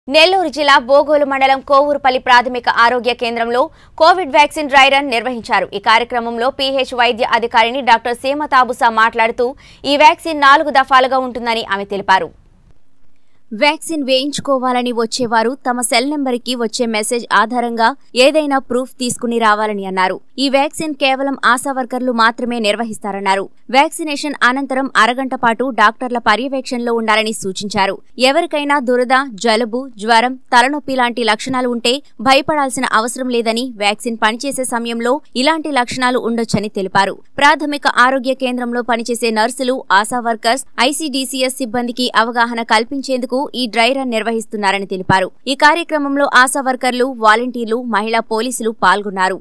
నెల్లూరు జిల్లా బోగోలు మండలం కోవూరుపల్లి ప్రాథమిక ఆరోగ్య కేంద్రంలో కోవిడ్ వ్యాక్సిన్ డ్రై రన్ నిర్వహించారు। ఈ కార్యక్రమంలో పీహెచ్ వైద్య అధికారిని డాక్టర్ సీమతాబుసా మాట్లాడుతూ ఈ వ్యాక్సిన్ 4 దఫాలుగా ఉంటుందని ఆమె తెలిపారు। వ్యాక్సిన్ వేయించుకోవాలని వచ్చేవారు తమ సెల్ నెంబర్కి వచ్చే మెసేజ్ ఆధారంగా ఏదైనా ప్రూఫ్ తీసుకుని రావాలని అన్నారు। ఈ వ్యాక్సిన్ కేవలం ఆశా వర్కర్లు మాత్రమే నిర్వహిస్తారన్నారు। వ్యాక్సినేషన్ అనంతరం అరగంట పాటు డాక్టర్ల పర్యవేక్షణలో ఉండాలని సూచించారు। ఎవరికైనా దురద, జలుబు, జ్వరం, తలనొప్పి లాంటి లక్షణాలు ఉంటే భయపడాల్సిన అవసరం లేదని, వ్యాక్సిన్ పనిచేసే సమయంలో ఇలాంటి లక్షణాలు ఉండొచ్చని తెలిపారు। ప్రాథమిక ఆరోగ్య కేంద్రంలో పనిచేసే నర్సులు, ఆశా వర్కర్స్, ఐసీడీసీఎస్ సిబ్బందికి అవగాహన కల్పించేందుకు ఈ డ్రై రన్ నిర్వహిస్తున్నారని తెలిపారు। ఈ కార్యక్రమంలో ఆశా వర్కర్లు, వాలంటీర్లు, మహిళా పోలీసులు పాల్గొన్నారు।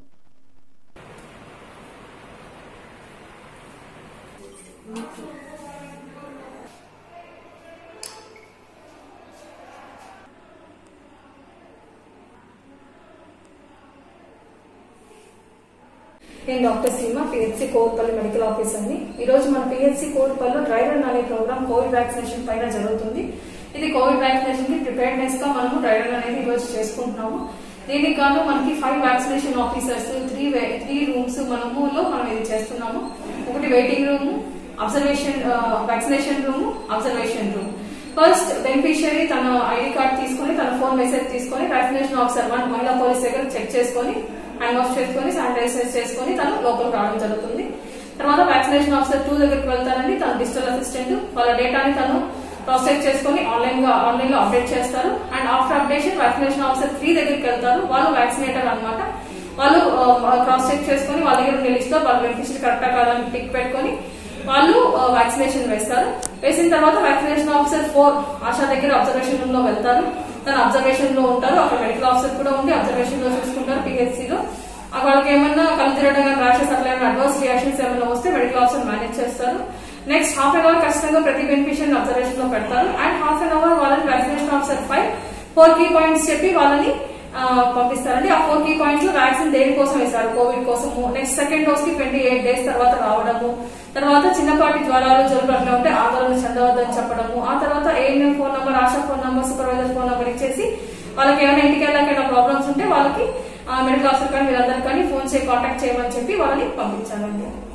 నేను doctor Seema, PHC Kovurupalli medical officer ని। ఈ రోజు మన పిహెచ్సి కోవూరుపల్లిలో డ్రై రన్ అనే ప్రోగ్రామ్ కోవిడ్ వ్యాక్సినేషన్ పైన జరుగుతుంది। ఇది కోవిడ్ వ్యాక్సినేషన్ కి ప్రిపేర్నెస్ గా మనము డ్రై రన్ అనేది ఈ రోజు చేసుకుంటున్నాము। దీనికి గాను మనకి 5 వ్యాక్సినేషన్ ఆఫీసర్స్, 3 రూమ్స్ మనం ఇది చేస్తున్నాము। ఒకటి waiting room, observation vaccination room, observation room. First beneficiary తన ఐడి కార్డ్ తీసుకుని, తన ఫోన్ మెసేజ్ తీసుకుని, వ్యాక్సినేషన్ ఆఫీసర్ 1 మహిళా పోలీస్ దగ్గర చెక్ చేసుకుని, హ్యాండ్ వాష్ చేసుకుని, శానిటైజర్ చేసుకుని తను లోపలికి రావడం జరుగుతుంది। తర్వాత వ్యాక్సినేషన్ ఆఫీసర్ 2 దగ్గరికి వెళ్తారండి। తన డిజిటల్ అసిస్టెంట్ వాళ్ళ డేటాని తను క్రాస్ చెక్ చేసుకుని ఆన్లైన్ లో అప్డేట్ చేస్తారు। And after updation vaccination officer 3 దగ్గరికి వెళ్తారు। వాళ్ళు వ్యాక్సినేటర్ అన్నమాట। వాళ్ళు క్రాస్ చెక్ చేసుకుని వాళ్ళ దగ్గర ఉన్న లిస్ట్ లో వాళ్ళ బెనిఫిషియరీ కరెక్టా కాదని టిక్ పెట్టుకుని వాళ్ళు వ్యాక్సినేషన్ వేస్తారు। వేసిన తర్వాత వ్యాక్సినేషన్ ఆఫీసర్ 4 ఆశా దగ్గర అబ్జర్వేషన్ రూమ్ లో వెళ్తారు। తన అబ్జర్వేషన్ లో ఉంటారు। అక్కడ మెడికల్ ఆఫీసర్ కూడా ఉండి అబ్జర్వేషన్ లో చూసుకుంటారు। పిహెచ్సి లో వాళ్ళకి ఏమన్నా కళ్ళు తిరగడం కానీ, ర్యాషెస్ అట్లా ఏమైనా అడ్వర్స్ రియాక్షన్స్ ఏమైనా వస్తే మెడికల్ ఆఫీసర్ మేనేజ్ చేస్తారు। నెక్స్ట్ హాఫ్ అన్ అవర్ ఖచ్చితంగా ప్రతి బెనిఫిషియరీ అబ్జర్వేషన్ లో పెడతారు। అండ్ హాఫ్ అన్ అవర్ వాళ్ళని వ్యాక్సినేషన్ ఆఫీసర్ 4 కీ పాయింట్స్ చెప్పి వాళ్ళని పంపిస్తారండి। ఆ 4 కీ పాయింట్స్ లో వ్యాక్సిన్ దేనికోసం వేశారు, కోవిడ్ కోసము, నెక్స్ట్ సెకండ్ డోస్ కి 28 డేస్ తర్వాత రావడము, తర్వాత చిన్నపాటి జ్వరాలు, జలుబు అట్లా ఉంటే ఆందోళన చెందవద్దని చెప్పడము, ఆ తర్వాత ANM phone number, ASHA phone number, supervisor phone number ఇచ్చేసి వాళ్ళకి ఏమైనా ఇంటికి వెళ్ళాక ప్రాబ్లమ్స్ ఉంటే వాళ్ళకి మెడికల్ ఆఫీసర్ కానీ వీళ్ళందరికీ కానీ ఫోన్ చేసి కాంటాక్ట్ చేయమని చెప్పి వాళ్ళని పంపించాలండి।